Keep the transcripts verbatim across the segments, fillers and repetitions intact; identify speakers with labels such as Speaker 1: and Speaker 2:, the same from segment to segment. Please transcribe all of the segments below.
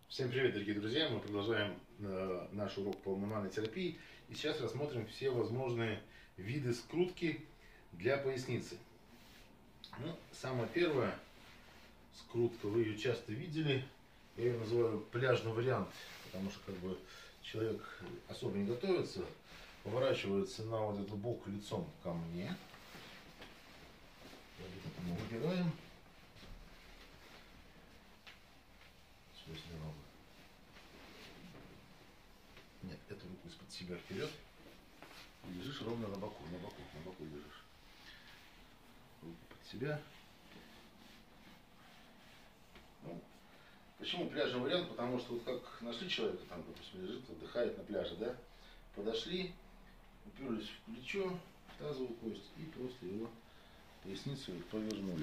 Speaker 1: Всем привет, дорогие друзья! Мы продолжаем э, наш урок по мануальной терапии. И сейчас рассмотрим все возможные виды скрутки для поясницы. Ну, самое первое, скрутка, вы ее часто видели. Я ее называю пляжный вариант, потому что как бы человек особо не готовится, поворачивается на вот этот бок лицом ко мне. Мы выбираем. Нет, эту руку из-под себя вперед. И лежишь ровно на боку, на боку, на боку лежишь. Руку под себя. Ну, почему пляжный вариант? Потому что вот как нашли человека, там, допустим, лежит, отдыхает на пляже, да? Подошли, уперлись в плечо, в тазовую кость и просто его поясницу повернули.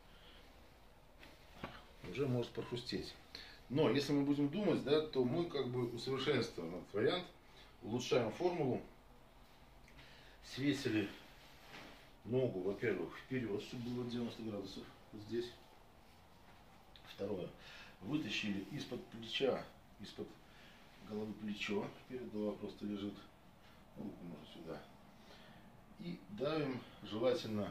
Speaker 1: Уже может прохрустеть. Но если мы будем думать, да, то мы как бы усовершенствуем этот вариант, улучшаем формулу, свесили ногу, во-первых, вперед, чтобы было девяносто градусов, вот здесь. Второе, вытащили из-под плеча, из-под головы плечо, перед головой просто лежит, руку можно сюда. И давим желательно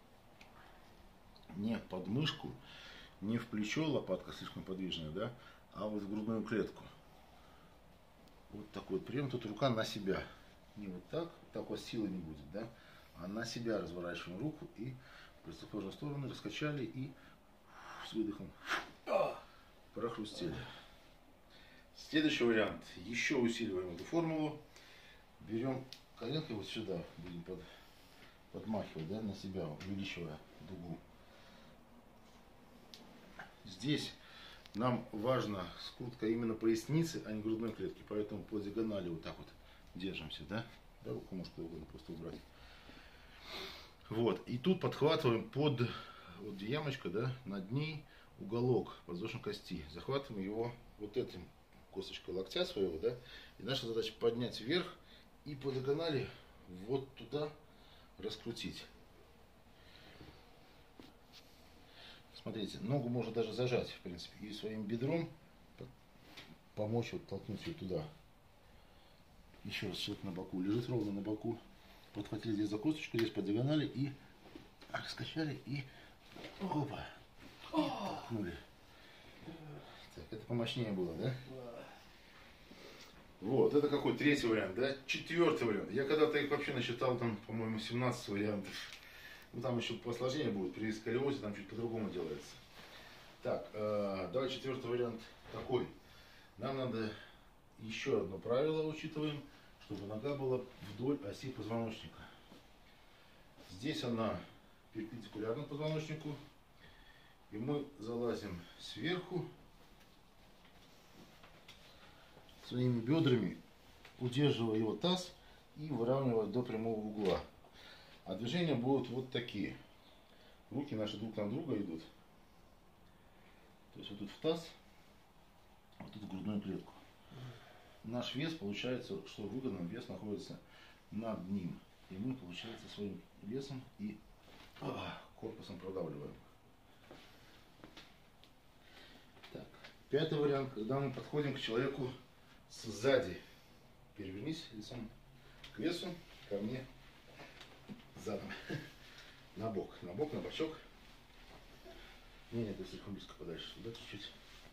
Speaker 1: не под мышку, не в плечо, лопатка слишком подвижная, да, а вот в грудную клетку. Вот такой вот прием. Тут рука на себя. Не вот так, так у вас силы не будет, да, а на себя разворачиваем руку и в противоположную сторону раскачали и с выдохом прохрустили. Следующий вариант. Еще усиливаем эту формулу. Берем коленкой вот сюда, будем под, подмахивать, да, на себя, увеличивая дугу. Здесь нам важна скрутка именно поясницы, а не грудной клетки. Поэтому по диагонали вот так вот держимся, да? Да, руку может угодно просто убрать. Вот. И тут подхватываем под вот где ямочка, да, над ней уголок подвздошной кости. Захватываем его вот этим косточкой локтя своего, да. И наша задача поднять вверх и по диагонали вот туда раскрутить. Смотрите, ногу можно даже зажать, в принципе, и своим бедром помочь вот толкнуть ее туда. Еще раз человек на боку, лежит ровно на боку. Подхватили здесь за косточку, здесь по диагонали и раскачали и опа, и толкнули. Так, это помощнее было, да? Вот, это какой третий вариант, да? Четвертый вариант. Я когда-то их вообще насчитал там, по-моему, семнадцать вариантов. Ну, там еще посложнее будет, при сколиозе там чуть по-другому делается. Так, э, давай четвертый вариант такой. Нам надо еще одно правило учитываем, чтобы нога была вдоль оси позвоночника. Здесь она перпендикулярна позвоночнику. И мы залазим сверху своими бедрами, удерживая его таз и выравнивая до прямого угла. А движения будут вот такие. Руки наши друг на друга идут. То есть вот тут в таз, вот тут в грудную клетку. Наш вес получается, что выгодно, вес находится над ним. И мы, получается, своим весом и а, корпусом продавливаем. Так. Пятый вариант, когда мы подходим к человеку сзади. Перевернись лицом к весу, ко мне. Задом. На бок. На бок, на бочок. Не, нет, ты слишком близко подальше. Сюда чуть-чуть.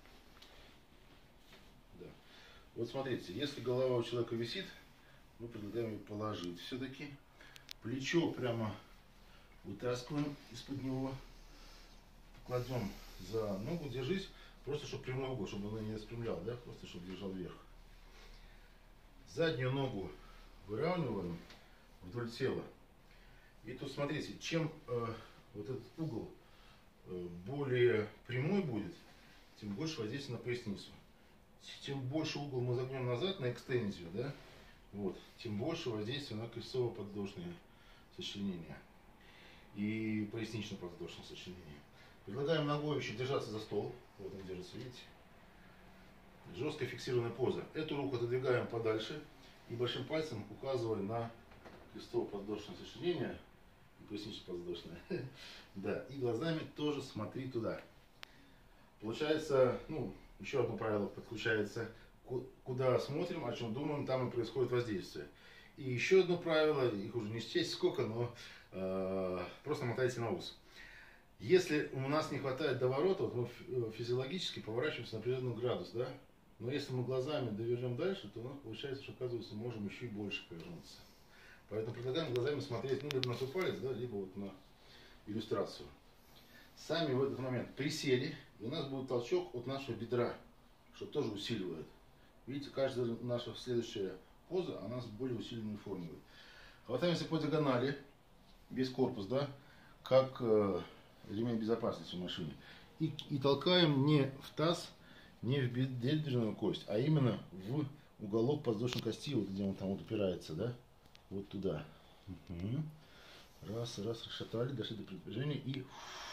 Speaker 1: Да. Вот смотрите, если голова у человека висит, мы предлагаем ее положить все-таки. Плечо прямо вытаскиваем из-под него. Кладем за ногу, держись. Просто чтобы прямой угол, чтобы он не распрямлял, да? Просто чтобы держал вверх. Заднюю ногу выравниваем вдоль тела. И тут смотрите, чем э, вот этот угол э, более прямой будет, тем больше воздействия на поясницу. Чем больше угол мы загнем назад на экстензию, да, вот, тем больше воздействия на крестцово-подвздошные сочленения и пояснично-подвздошные сочленения. Предлагаем ногой еще держаться за стол. Вот он держится, видите? Жесткая фиксированная поза. Эту руку отодвигаем подальше и большим пальцем указываем на крестово-подвздошное сочленение и пояснично-подвздошное. Да, и глазами тоже смотри туда. Получается, ну, Еще одно правило подключается. Куда смотрим, о чем думаем, там и происходит воздействие. И еще одно правило, их уже не счесть сколько, но э, просто мотайте на ус. Если у нас не хватает доворота, вот мы физиологически поворачиваемся на определенный градус, да? Но если мы глазами довернем дальше, то у нас получается, что, оказывается, мы можем еще и больше повернуться. Поэтому предлагаем глазами смотреть, ну, либо на свой палец, да, либо вот на иллюстрацию. Сами в этот момент присели, и у нас будет толчок от нашего бедра, что тоже усиливает. Видите, каждая наша следующая поза, она с более усиленной формой будет. Хватаемся по диагонали, весь корпус, да, как э, ремень безопасности в машине. И, и толкаем не в таз, не в бедренную кость, а именно в уголок подвздошной кости, вот где он там вот упирается, да, вот туда. Угу. Раз, раз, расшатали, дошли до предпряжения и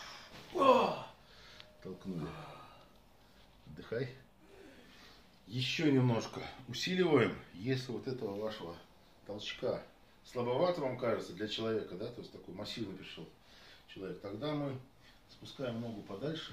Speaker 1: толкнули. Отдыхай. Еще немножко усиливаем, если вот этого вашего толчка слабовато вам кажется для человека, да, то есть такой массивный пришел человек, тогда мы спускаем ногу подальше,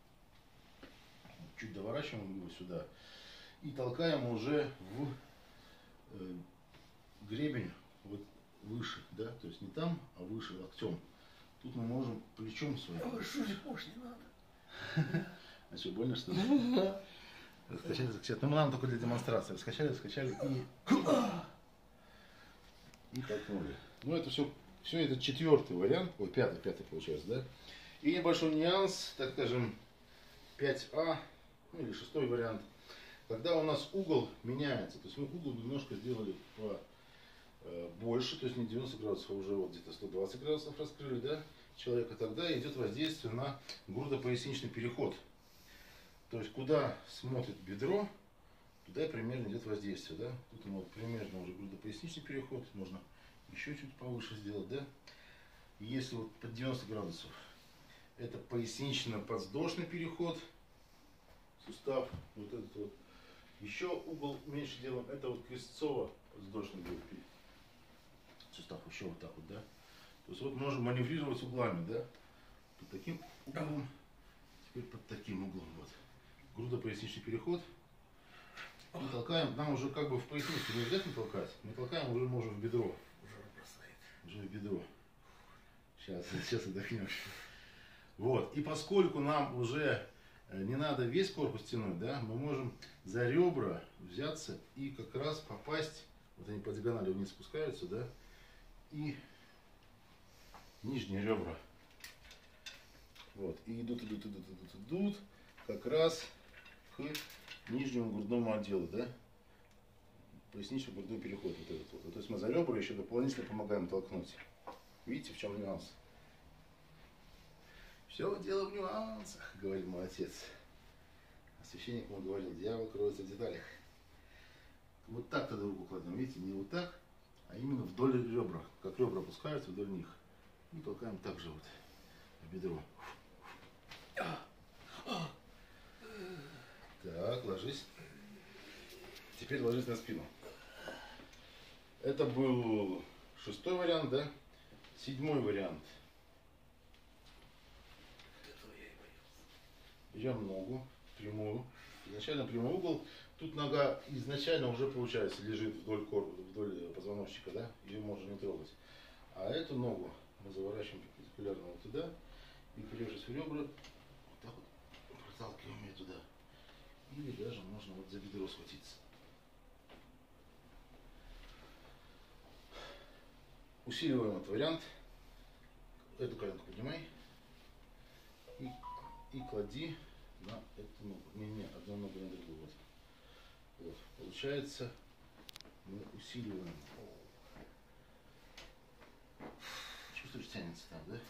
Speaker 1: чуть доворачиваем его сюда и толкаем уже в э, гребень вот выше, да, то есть не там, а выше локтем. Тут мы можем плечом своим.
Speaker 2: А вы что, не надо?
Speaker 1: А что, больно что ли? Раскачали, раскачали. Ну, нам только для демонстрации. Раскачали, раскачали и... И толкнули. Ну, это все, все это четвертый вариант. Ой, пятый, пятый получается, да? И небольшой нюанс, так скажем, пять А, ну или шестой вариант. Когда у нас угол меняется, то есть мы угол немножко сделали по э, больше, то есть не девяносто градусов, а уже вот где-то сто двадцать градусов раскрыли, да, человека, тогда идет воздействие на грудопоясничный переход. То есть куда смотрит бедро, туда примерно идет воздействие, да. Тут вот примерно уже грудопоясничный переход, можно еще чуть повыше сделать, да. И если вот под девяносто градусов, это пояснично-подвздошный переход, сустав, вот этот вот. Еще угол меньше делаем, это вот крестцово-подвздошный будет сустав, еще вот так вот, да. То есть вот можем маневрировать углами, да. Под таким углом, теперь под таким углом, вот. Грудопоясничный переход. И толкаем, нам уже как бы в поясницу не обязательно толкать, мы толкаем уже можем в бедро.
Speaker 2: Уже бросает.
Speaker 1: Уже в бедро. Сейчас, сейчас отдохнем. Вот, и поскольку нам уже не надо весь корпус тянуть, да, мы можем за ребра взяться и как раз попасть, вот они по диагонали вниз спускаются, да, и нижние ребра. Вот, и идут, идут, идут, идут, идут, как раз к нижнему грудному отделу, да, поясничный грудной переход, вот этот вот. То есть мы за ребра еще дополнительно помогаем толкнуть. Видите, в чем нюанс? Все дело в нюансах, говорил мой отец. А священник ему говорил, дьявол кроется в деталях. Вот так тогда руку кладем, видите, не вот так, а именно вдоль ребра. Как ребра опускаются вдоль них. И толкаем так же вот в бедро. Так, ложись. Теперь ложись на спину. Это был шестой вариант, да? Седьмой вариант. Берем ногу прямую. Изначально прямой угол. Тут нога изначально уже, получается, лежит вдоль корпуса, вдоль позвоночника, да? Ее можно не трогать. А эту ногу мы заворачиваем перпендикулярно вот туда. И прежде в ребра, вот так вот проталкиваем ее туда. Или даже можно вот за бедро схватиться. Усиливаем этот вариант. Эту коленку поднимай. И, и клади на эту ногу. Не, не, одну ногу на другую. Вот. Вот. Получается, мы усиливаем. Чувствуешь, тянется там, да?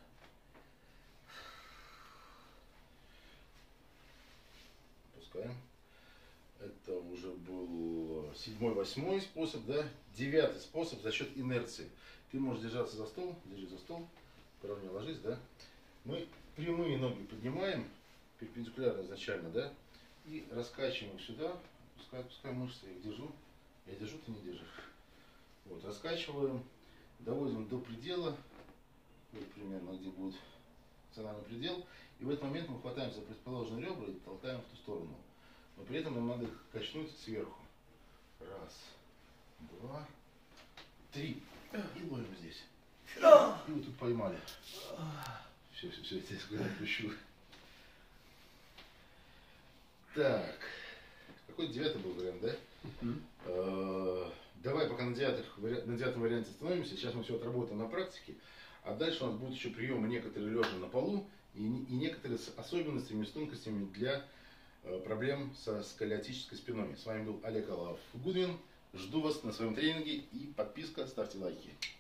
Speaker 1: Опускаем. Это уже был седьмой, восьмой способ, да? Девятый способ за счет инерции. Ты можешь держаться за стол, держи за стол, поровнее ложись, да? Мы прямые ноги поднимаем, перпендикулярно изначально, да? И раскачиваем их сюда, пускай, пускай мышцы, я их держу, я держу, ты не держишь. Вот, раскачиваем, доводим до предела, вот примерно, где будет функциональный предел. И в этот момент мы хватаемся за предположенные ребра и толкаем в ту сторону. но при этом нам надо их качнуть сверху. Раз, два, три. И ловим здесь. И вот тут поймали. Все, все, все, я тебя отпущу. Так. Какой девятый был вариант, да? Uh-huh. Давай пока на, девятых, на девятом варианте остановимся. Сейчас мы все отработаем на практике. А дальше у нас будут еще приемы некоторые лежа на полу и, и некоторые с особенностями, с тонкостями для uh, проблем со сколиотической спиной. С вами был Олег Алаф Гудвин. Жду вас на своем тренинге и подписка, ставьте лайки.